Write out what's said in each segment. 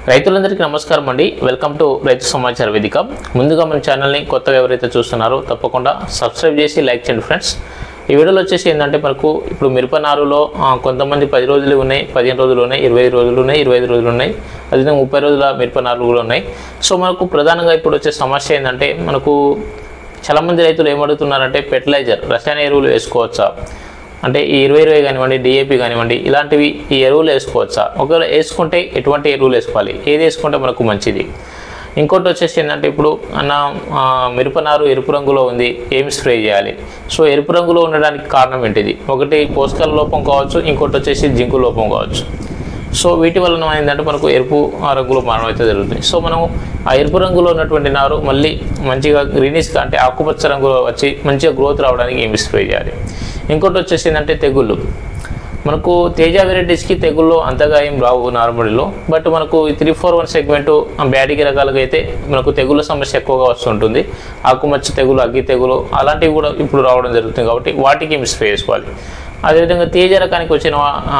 రైతులందరికీ నమస్కారం అండి. వెల్కమ్ టు రైతు సమాచార వేదిక. ముందుగా మన ఛానల్ని కొత్తగా ఎవరైతే చూస్తున్నారో తప్పకుండా సబ్స్క్రైబ్ చేసి లైక్ చేయండి ఫ్రెండ్స్. ఈ వీడియోలో వచ్చేసి ఏంటంటే మనకు ఇప్పుడు మిరప నారులో కొంతమంది 10 రోజులు ఉన్నాయి, 15 రోజులు ఉన్నాయి, 20 రోజులు ఉన్నాయి, 25 రోజులు ఉన్నాయి, అదేవిధంగా 30 రోజుల మిరప నారులు కూడా ఉన్నాయి. సో మనకు ప్రధానంగా ఇప్పుడు వచ్చే సమస్య ఏంటంటే మనకు చాలామంది రైతులు ఏమడుగుతున్నారంటే ఫెర్టిలైజర్ రసాయన ఎరువులు వేసుకోవచ్చా అంటే ఈ 20 కానివ్వండి, డిఏపి కానివ్వండి, ఇలాంటివి ఈ ఎరువులు వేసుకోవచ్చా, ఒకవేళ వేసుకుంటే ఎటువంటి ఎరువులు వేసుకోవాలి, ఏది వేసుకుంటే మనకు మంచిది. ఇంకోటి వచ్చేసి ఏంటంటే ఇప్పుడు మిరపనారు ఎరుపు రంగులో ఉంది, ఏం స్ప్రే చేయాలి. సో ఎరుపు రంగులో ఉండడానికి కారణం ఏంటిది, ఒకటి పోషకాల లోపం కావచ్చు, ఇంకోటి వచ్చేసి జింకు లోపం కావచ్చు. సో వీటి వలన ఏంటంటే మనకు ఎరుపు రంగులో మారడం అయితే జరుగుతుంది. సో మనం ఆ ఎరుపు రంగులో ఉన్నటువంటి నారు మళ్ళీ మంచిగా గ్రీనిష్గా అంటే ఆకుపచ్చ రంగులో వచ్చి మంచిగా గ్రోత్ రావడానికి ఏమి స్ప్రే చేయాలి. ఇంకోటి వచ్చేసి ఏంటంటే తెగుళ్ళు. మనకు తేజ వెరైటీస్కి తెగుళ్ళు అంతగా ఏం రావు నార్మల్లో, బట్ మనకు 341 సెగ్మెంట్ బ్యాడిగి రకాలుగా అయితే మనకు తెగుళ్ళ సమస్య ఎక్కువగా వస్తుంటుంది. ఆకుమచ్చ తెగులు, అగ్గి తెగులు అలాంటివి కూడా ఇప్పుడు రావడం జరుగుతుంది. కాబట్టి వాటికి ఏమి స్ప్రే చేసుకోవాలి. అదేవిధంగా తేజ రకానికి వచ్చిన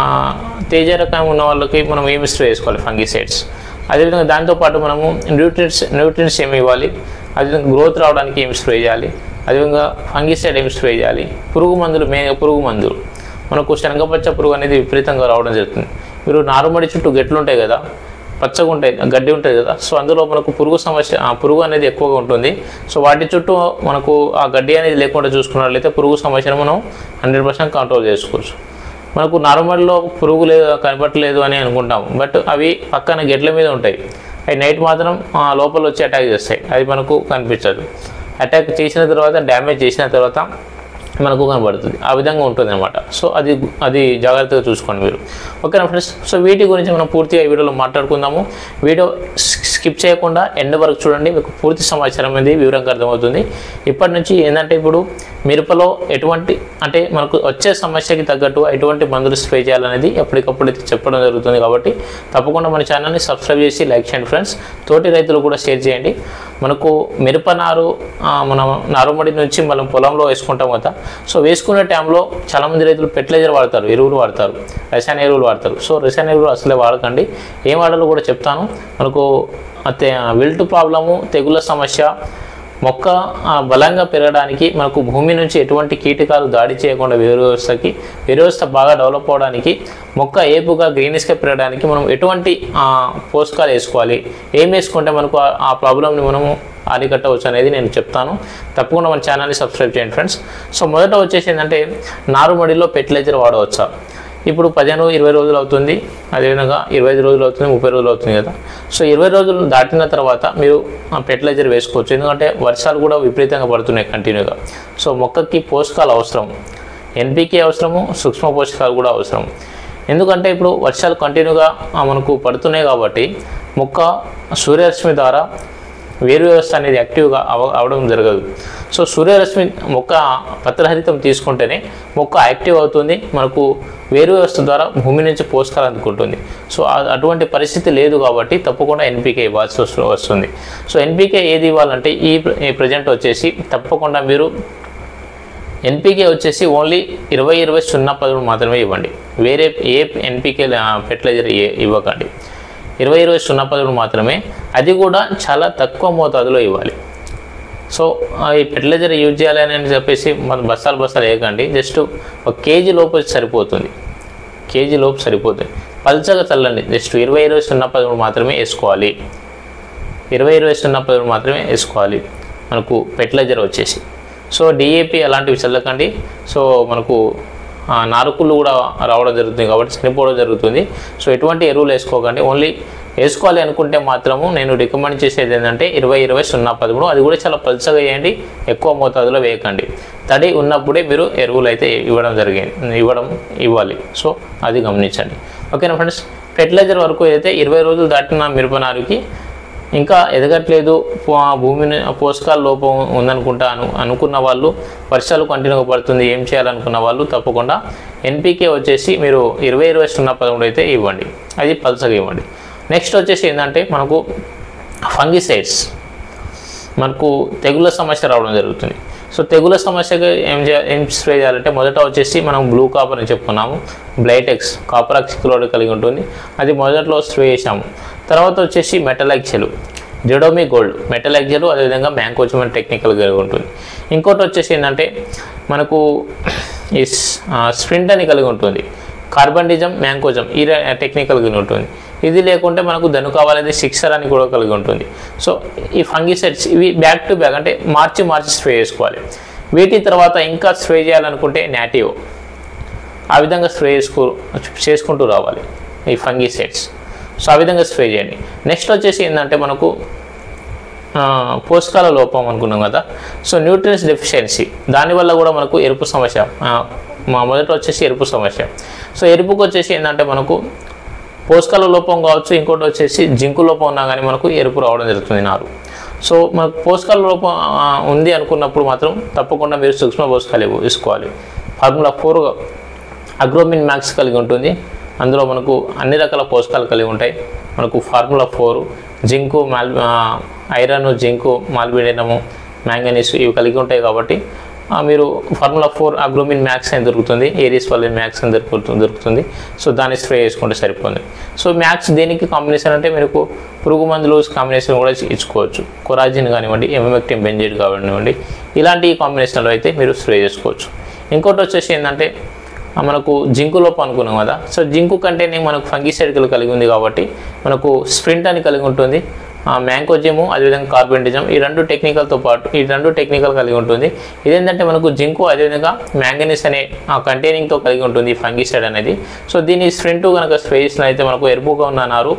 తేజ రకం ఉన్న వాళ్ళకి మనం ఏమి స్ప్రే చేసుకోవాలి, ఫంగిసైడ్స్. అదేవిధంగా దాంతోపాటు మనము న్యూట్రియంట్స్ ఏమి ఇవ్వాలి, అదేవిధంగా గ్రోత్ రావడానికి ఏమి స్ప్రే చేయాలి, అదేవిధంగా ఫంగిసైడ్ ఏమి స్ప్రే చేయాలి. పురుగు మందులు, పురుగు మందులు మనకు శనగపచ్చ పురుగు అనేది విపరీతంగా రావడం జరుగుతుంది. మీరు నారుమడి చుట్టూ గెట్లు ఉంటాయి కదా, పచ్చగా ఉంటాయి, గడ్డి ఉంటుంది కదా. సో అందులో మనకు పురుగు సమస్య, పురుగు అనేది ఎక్కువగా ఉంటుంది. సో వాటి చుట్టూ మనకు ఆ గడ్డి అనేది లేకుండా చూసుకున్నట్లయితే పురుగు సమస్యను మనం 100% కంట్రోల్ చేసుకోవచ్చు. మనకు నార్మల్లో పురుగు లేదు, కనపట్టలేదు అని అనుకుంటాం, బట్ అవి పక్కన గెట్ల మీద ఉంటాయి. అవి నైట్ మాత్రం లోపల వచ్చి అటాక్ చేస్తాయి, అది మనకు కనిపించదు. అటాక్ చేసిన తర్వాత, డ్యామేజ్ చేసిన తర్వాత మనకు కనబడుతుంది. ఆ విధంగా ఉంటుంది అనమాట. సో అది జాగ్రత్తగా చూసుకోండి మీరు. ఓకేనా ఫ్రెండ్స్. సో వీటి గురించి మనం పూర్తిగా ఈ వీడియోలో మాట్లాడుకుందాము. వీడియో స్కిప్ చేయకుండా ఎండ్ వరకు చూడండి, మీకు పూర్తి సమాచారం అనేది వివరంగా అర్థమవుతుంది. ఇప్పటి నుంచి ఏంటంటే ఇప్పుడు మిరపలో ఎటువంటి అంటే మనకు వచ్చే సమస్యకి తగ్గట్టు ఎటువంటి మందులు స్ప్రే చేయాలనేది ఎప్పటికప్పుడు అయితే చెప్పడం జరుగుతుంది. కాబట్టి తప్పకుండా మన ఛానల్ని సబ్స్క్రైబ్ చేసి లైక్ చేయండి ఫ్రెండ్స్. తోటి రైతులు కూడా షేర్ చేయండి. మనకు మిరప నారు మనం నారుమడి నుంచి మనం పొలంలో వేసుకుంటాం కదా. సో వేసుకునే టైంలో చాలామంది రైతులు ఫెర్టిలైజర్ వాడతారు, ఎరువులు వాడతారు, రసాయన ఎరువులు వాడతారు. సో రసాయన ఎరువులు అసలే వాడకండి. ఏం వాడాలో కూడా చెప్తాను. మనకు విల్ట్ ప్రాబ్లము, తెగుళ్ళ సమస్య, మొక్క బలంగా పెరగడానికి, మనకు భూమి నుంచి ఎటువంటి కీటకాలు దాడి చేయకుండా వేరు వ్యవస్థ బాగా డెవలప్ అవడానికి, మొక్క ఏపుగా గ్రీనిష్గా పెరగడానికి మనం ఎటువంటి పోషకాలు వేసుకోవాలి, ఏం వేసుకుంటే మనకు ఆ ప్రాబ్లమ్ని మనము అరికట్టవచ్చు అనేది నేను చెప్తాను. తప్పకుండా మన ఛానల్ని సబ్స్క్రైబ్ చేయండి ఫ్రెండ్స్. సో మొదట వచ్చేసి ఏంటంటే నారుమడిలో ఫెర్టిలైజర్ వాడవచ్చా. ఇప్పుడు 15-20 రోజులు అవుతుంది, అదేవిధంగా 25 రోజులు అవుతుంది, 30 రోజులు అవుతుంది కదా. సో 20 రోజులు దాటిన తర్వాత మీరు ఫెర్టిలైజర్ వేసుకోవచ్చు. ఎందుకంటే వర్షాలు కూడా విపరీతంగా పడుతున్నాయి కంటిన్యూగా. సో మొక్కకి పోషకాలు అవసరం, ఎన్పికే అవసరము, సూక్ష్మ పోషకాలు కూడా అవసరం. ఎందుకంటే ఇప్పుడు వర్షాలు కంటిన్యూగా మనకు పడుతున్నాయి కాబట్టి మొక్క సూర్యరశ్మి ద్వారా వేరు వ్యవస్థ అనేది యాక్టివ్గా అవడం జరగదు. సో సూర్యరశ్మి మొక్క పత్రహరితం తీసుకుంటేనే మొక్క యాక్టివ్ అవుతుంది, మనకు వేరు వ్యవస్థ ద్వారా భూమి నుంచి పోషకాలు అందుకుంటుంది. సో అటువంటి పరిస్థితి లేదు కాబట్టి తప్పకుండా ఎన్పికే ఇవ్వాల్సి వస్తుంది. సో ఎన్పికే ఏది ఇవ్వాలంటే ఈ ప్రజెంట్ వచ్చేసి తప్పకుండా మీరు ఎన్పికే వచ్చేసి ఓన్లీ 20-20-0-13 మాత్రమే ఇవ్వండి. వేరే ఏ ఎన్పికే ఫెర్టిలైజర్ ఇవ్వకండి. 20-20-0-13 మాత్రమే, అది కూడా చాలా తక్కువ మోతాదులో ఇవ్వాలి. సో ఈ ఫెర్టిలైజర్ యూజ్ చేయాలని చెప్పేసి మనం బస్తాలు వేయకండి. జస్ట్ 1 కేజీ లోపు సరిపోతుంది, కేజీ లోపు సరిపోతుంది. పల్చగా చల్లండి. జస్ట్ 20-20-0-13 మాత్రమే వేసుకోవాలి. 20-20-0-13 మాత్రమే వేసుకోవాలి మనకు ఫెర్టిలైజర్ వచ్చేసి. సో డిఏపి అలాంటివి చల్లకండి. సో మనకు నారుకుళ్ళు కూడా రావడం జరుగుతుంది కాబట్టి చనిపోవడం జరుగుతుంది. సో ఎటువంటి ఎరువులు వేసుకోకండి. ఓన్లీ వేసుకోవాలి అనుకుంటే మాత్రము నేను రికమెండ్ చేసేది ఏంటంటే 20-20-0-13, అది కూడా చాలా పల్చగా వేయండి, ఎక్కువ మోతాదులో వేయకండి. తడి ఉన్నప్పుడే మీరు ఎరువులు అయితే ఇవ్వాలి. సో అది గమనించండి. ఓకేనా ఫ్రెండ్స్. ఫెర్టిలైజర్ వరకు అయితే 20 రోజులు దాటిన మిరప నారుకి ఇంకా ఎదగట్లేదు, భూమిని పోషకాల లోపం అనుకున్న వాళ్ళు, వర్షాలు కంటిన్యూగా పడుతుంది, ఏం చేయాలనుకున్న వాళ్ళు తప్పకుండా ఎన్పికే వచ్చేసి మీరు 20-20-0-13 అయితే ఇవ్వండి, అది పల్సగా ఇవ్వండి. నెక్స్ట్ వచ్చేసి ఏంటంటే మనకు ఫంగిసైడ్స్, మనకు తెగుళ్ళ సమస్య రావడం జరుగుతుంది. సో తెగుల సమస్యగా ఏం స్ప్రే చేయాలంటే మొదట వచ్చేసి మనం బ్లూ కాపర్ అని చెప్పుకున్నాము, బ్లైటెక్స్ కాపర్ ఆక్సిక్లోరైడ్ కలిగి ఉంటుంది, అది మొదట్లో స్ప్రే చేసాము. తర్వాత వచ్చేసి మెటలైక్సెల్, జెడోమి గోల్డ్, మెటలైక్సెల్, అదేవిధంగా మ్యాంకోజమ్ టెక్నికల్ కలిగి ఉంటుంది. ఇంకోటి వచ్చేసి ఏంటంటే మనకు ఈ స్ప్రింట్ అని కలిగి ఉంటుంది, కార్బండిజమ్, మ్యాంకోజమ్ ఈ టెక్నికల్ కలిగి ఉంటుంది. ఇది లేకుంటే మనకు కావాలనేది సిక్సర్ అని కూడా కలిగి ఉంటుంది. సో ఈ ఫంగిసైడ్స్ ఇవి బ్యాక్ టు బ్యాక్ అంటే మార్చి స్ప్రే చేసుకోవాలి. వీటి తర్వాత ఇంకా స్ప్రే చేయాలనుకుంటే నాటివ్, ఆ విధంగా స్ప్రే చేసుకుంటూ రావాలి ఈ ఫంగిసైడ్స్. సో ఆ విధంగా స్ప్రే చేయండి. నెక్స్ట్ వచ్చేసి ఏంటంటే మనకు పోషకాల లోపం అనుకున్నాం కదా, సో న్యూట్రియన్స్ డెఫిషియన్సీ, దానివల్ల కూడా మనకు ఎరుపు సమస్య, మొదట వచ్చేసి ఎరుపు సమస్య. సో ఎరుపుకు వచ్చేసి ఏంటంటే మనకు పోషకాల లోపం కావచ్చు, ఇంకోటి వచ్చేసి జింకు లోపం ఉన్నా కానీ మనకు ఎరుపు రావడం జరుగుతుంది నారు. సో మనకు పోషకాల లోపం ఉంది అనుకున్నప్పుడు మాత్రం తప్పకుండా మీరు సూక్ష్మ పోషకాలు వేసుకోవాలి. ఫార్ములా 4 అగ్రోమిన్ మ్యాక్స్ కలిగి ఉంటుంది, అందులో మనకు అన్ని రకాల పోషకాలు కలిగి ఉంటాయి. మనకు ఫార్ములా 4 జింకు, ఐరన్, జింకు, మాల్బిడేనము, మ్యాంగనీస్ ఇవి కలిగి ఉంటాయి. కాబట్టి మీరు ఫార్ములా 4 అగ్రోమిన్ మ్యాక్స్ అని దొరుకుతుంది, ఏరిస్ వల్లిన్ మ్యాక్స్ అని దొరుకుతుంది. సో దాన్ని స్ప్రే చేసుకుంటే సరిపోతుంది. సో మ్యాక్స్ దేనికి కాంబినేషన్ అంటే మీకు పురుగు మందులు కాంబినేషన్ కూడా ఇచ్చుకోవచ్చు, కొరాజిన్ కానివ్వండి, ఎమెమెక్టిన్ బెంజైడ్ కానివ్వండి, ఇలాంటి కాంబినేషన్లో అయితే మీరు స్ప్రే చేసుకోవచ్చు. ఇంకోటి వచ్చేసి ఏంటంటే మనకు జింకు లోపం అనుకున్నాం కదా, సో జింకు కంటేనే మనకు ఫంగిసైడ్ కలిగి ఉంది కాబట్టి మనకు స్ప్రింట్ అని కలిగి ఉంటుంది, మ్యాంకోజము, అదేవిధంగా కార్బండిజమ్, ఈ రెండు టెక్నికల్ కలిగి ఉంటుంది. ఇదేంటంటే మనకు జింకు అదేవిధంగా మ్యాంగనీస్ అనే కంటైనింగ్తో కలిగి ఉంటుంది ఈ ఫంగిసైడ్ అనేది. సో దీని స్ప్రింట్ కనుక స్ప్రే చేసినట్లయితే మనకు ఎరుపుగా ఉన్న నారు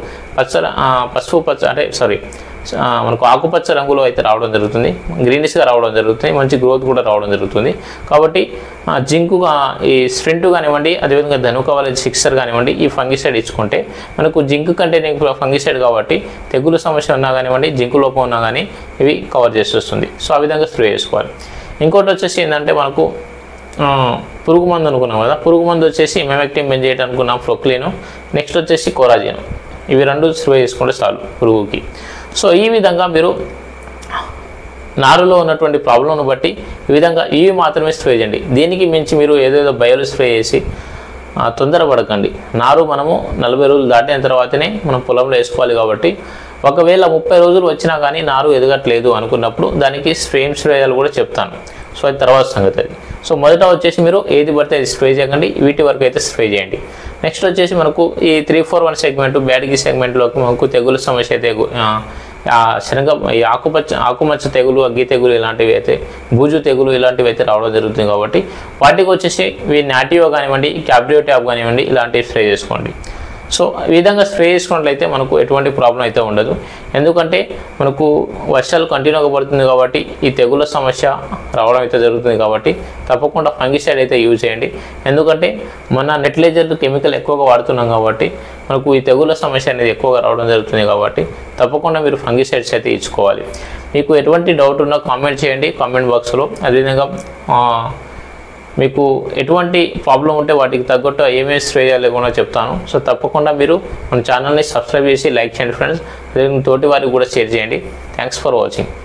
మనకు ఆకుపచ్చ రంగులో అయితే రావడం జరుగుతుంది, గ్రీనిష్గా రావడం జరుగుతుంది, మంచి గ్రోత్ కూడా రావడం జరుగుతుంది. కాబట్టి జింకు ఈ స్ప్రింట్ కానివ్వండి, అదేవిధంగా ధనుకవల సిక్సర్ కానివ్వండి, ఈ ఫంగిసైడ్ ఇచ్చుకుంటే మనకు జింకు కంటైనింగ్ ఫంగిసైడ్ కాబట్టి తెగులు సమస్య ఉన్నా కానివ్వండి, జింకు లోపం ఉన్నా కానీ ఇవి కవర్ చేసి వస్తుంది. సో ఆ విధంగా స్ప్రే చేసుకోవాలి. ఇంకోటి వచ్చేసి ఏంటంటే మనకు పురుగు మందు అనుకున్నాం కదా, పురుగు మందు వచ్చేసి మెమెక్టిన్ బెంజైడ్ అనుకున్నాం, ఫ్లోక్లిన్, నెక్స్ట్ వచ్చేసి కొరాజిన్, ఇవి రెండు స్ప్రే చేసుకుంటే చాలు పురుగుకి. సో ఈ విధంగా మీరు నారులో ఉన్నటువంటి ప్రాబ్లంను బట్టి ఈ విధంగా ఇవి మాత్రమే స్ప్రే చేయండి. దీనికి మించి మీరు ఏదేదో బయలు స్ప్రే చేసి తొందరపడకండి. నారు మనము 40 రోజులు దాటిన తర్వాతనే మనం పొలంలో వేసుకోవాలి. కాబట్టి ఒకవేళ 30 రోజులు వచ్చినా కానీ నారు ఎదగట్లేదు అనుకున్నప్పుడు దానికి స్ప్రేయాలు కూడా చెప్తాను. సో అది తర్వాత సంగతి అది. సో మొదట వచ్చేసి మీరు ఏది పడితే అది స్ప్రే చేయకండి, వీటి వరకు అయితే స్ప్రే చేయండి. నెక్స్ట్ వచ్చేసి మనకు ఈ 341 సెగ్మెంట్ బ్యాడ్గి సెగ్మెంట్లోకి మనకు తెగులు సమస్య అయితే ఈ ఆకుమచ్చ తెగులు, అగ్గి తెగులు ఇలాంటివి అయితే, బూజు తెగులు ఇలాంటివి అయితే రావడం జరుగుతుంది. కాబట్టి వాటికి వచ్చేసి నాటివో కానివ్వండి, క్యాబ్రియో ట్యాబ్ కానివ్వండి, ఇలాంటివి స్ప్రే చేసుకోండి. సో ఈ విధంగా స్ప్రే చేసుకున్నట్లయితే మనకు ఎటువంటి ప్రాబ్లం అయితే ఉండదు. ఎందుకంటే మనకు వర్షాలు కంటిన్యూగా పడుతుంది కాబట్టి ఈ తెగుల సమస్య రావడం అయితే జరుగుతుంది. కాబట్టి తప్పకుండా ఫంగిసైడ్ అయితే యూజ్ చేయండి. ఎందుకంటే మన నెట్లైజర్ కెమికల్ ఎక్కువగా వాడుతున్నాం కాబట్టి మనకు ఈ తెగుల సమస్య అనేది ఎక్కువగా రావడం జరుగుతుంది. కాబట్టి తప్పకుండా మీరు ఫంగిసైడ్స్ అయితే ఇచ్చుకోవాలి. మీకు ఎటువంటి డౌట్ ఉన్నా కామెంట్ చేయండి కామెంట్ బాక్స్లో. అదేవిధంగా మీకు ఎటువంటి ప్రాబ్లం ఉంటే వాటికి తగ్గట్టు ఏమేమి స్ప్రే చేయాలి కూడా చెప్తాను. సో తప్పకుండా మీరు మన ఛానల్ని సబ్స్క్రైబ్ చేసి లైక్ చేయండి ఫ్రెండ్స్. తోటి వారికి కూడా షేర్ చేయండి. Thanks for watching.